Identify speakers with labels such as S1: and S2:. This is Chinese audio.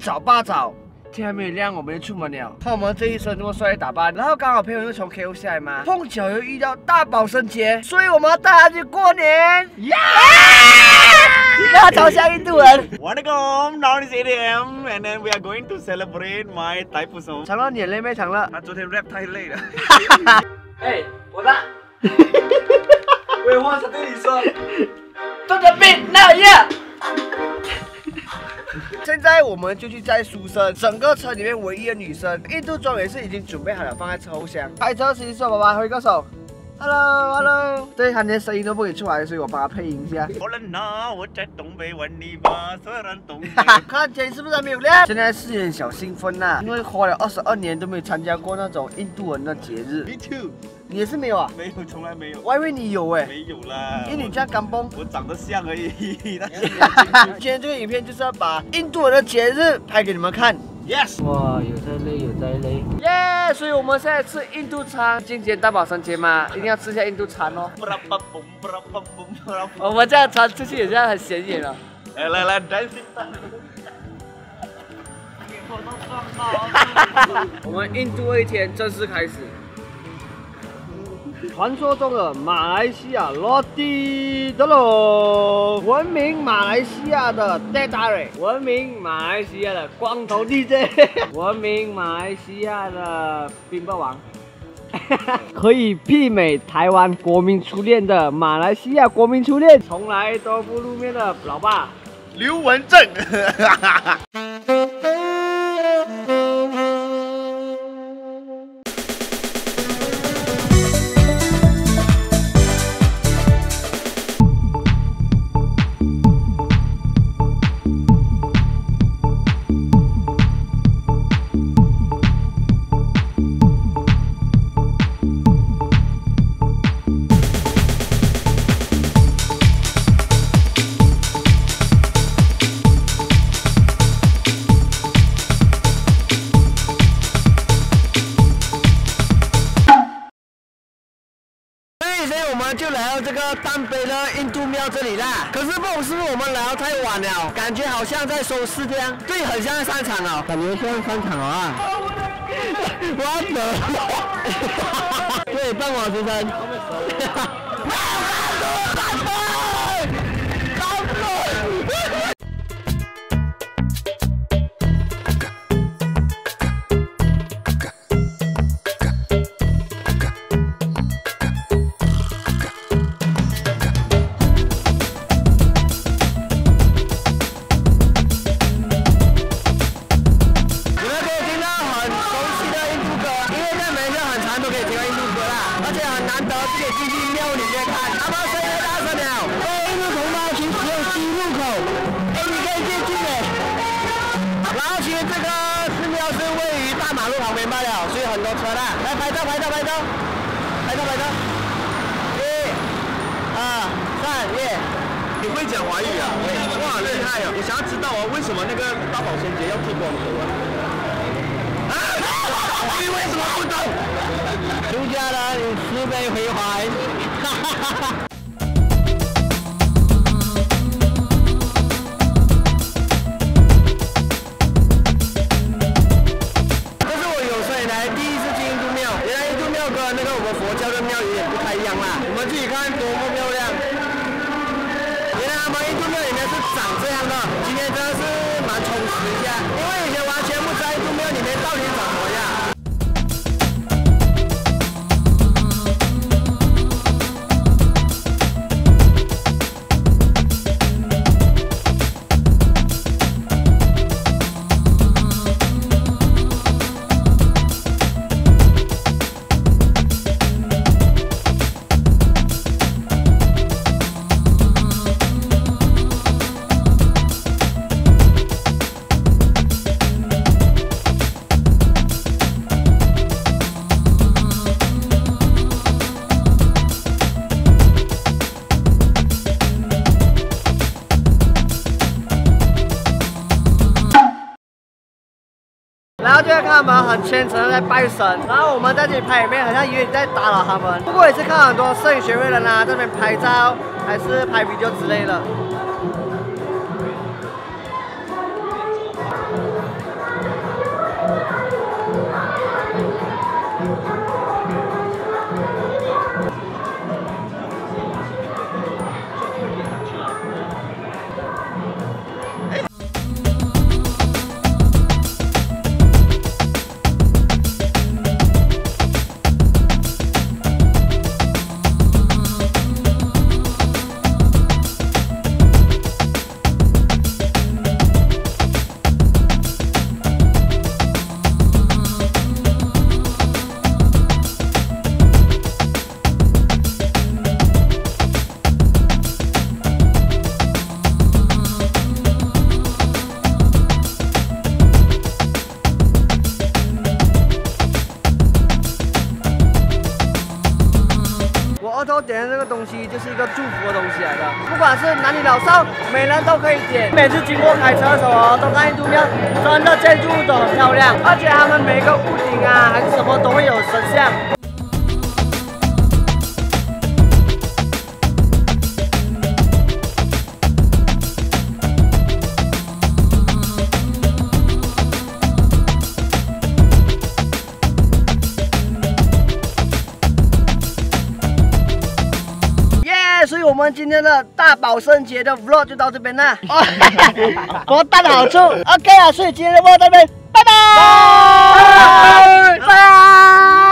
S1: 早八早。 天还没有亮，我们就出门了。看我们这一身这么帅的打扮，然后刚好朋友又从 KO 下来嘛，碰巧又遇到大宝生节，所以我们要带他去过年。耶！你看他超像印度人。
S2: Welcome, now is 8 AM, and then we are going to celebrate my Thaipusam.
S1: 长乐，你累没长乐？
S2: 他昨天 rap 太累了。
S1: 哎，我的。我有话想对你说。动作变那样。 现在我们就去载书生，整个车里面唯一的女生，印度装也是已经准备好了，放在车后箱。开车司机说：“爸爸挥个手 ，Hello Hello。”对，他连声音都不给出来，所以我帮他配音一下。
S2: 我在东北问你吧，虽然东北。
S1: 看天是不是还没有亮？现在是有点小兴奋呐，因为花了22年都没有参加过那种印度人的节日。
S2: Me too。
S1: 你也是没有啊？
S2: 没有，从来没有。
S1: 我还以为你有哎。
S2: 没有啦，
S1: 因为你这样干崩。
S2: 我长得像而已。今
S1: 天这个影片就是要把印度人的节日拍给你们看。Yes。哇，有在累，有在累。耶！所以我们现在吃印度餐，今天大宝生节嘛，一定要吃下印度餐哦。我们这样穿出去也这样很显眼了。
S2: 来 ，dancing。
S1: 我们印度的一天正式开始。 传说中的马来西亚落地的喽，闻名马来西亚的 Teh-Tarik， 闻名马来西亚的光头 DJ， 闻名马来西亚的冰雹王，可以媲美台湾国民初恋的马来西亚国民初恋，从来都不露面的老爸
S2: 刘文正。
S1: 所以我们就来到这个淡北的印度庙这里啦。可是不懂是不是我们来到太晚了，感觉好像在收市这样。对，很像商场哦，感觉像商场啊。我的，对，傍晚时分。旁边罢了，所以很多车啦。来拍照，1、2、3，耶！
S2: 你会讲华语啊？会。哇，厉害啊！我想要知道啊，为什么那个大宝生节要剃光头啊？你为什么不懂？
S1: 出家人慈悲回还。今天真的是蛮充实一下，因为以前完全不知道印度庙里面到底长什么样。然后就会看他们很虔诚的在拜神，然后我们在这里拍影片，好像有点在打扰他们。不过也是看很多摄影学会的人啊，在那边拍照，还是拍 video 之类的。 额头点的这个东西就是一个祝福的东西来的，不管是男女老少，每人都可以点。每次经过开车的时候哦，都看印度庙真的建筑物都很漂亮，而且他们每个屋顶啊还是什么都会有神像。 所以我们今天的大保生节的 vlog 就到这边了。我带的好处 ，OK 啊，所以今天的 vlog 到这边，拜拜，拜拜。